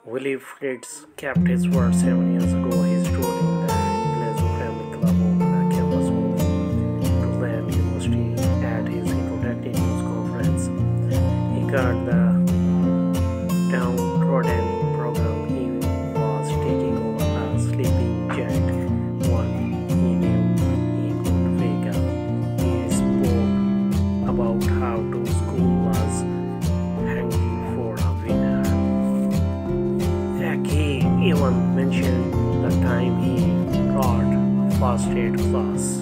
Willie Fritz kept his word 7 years ago. He stood in the Glazer Family Club on the campus of Tulane University at his introductory news conference. He got the downtrodden program. He was taking over a sleeping giant. One he knew he could wake up. He spoke about how to school was hungry for a winner. Heck, he even mentioned the time he taught first grade class.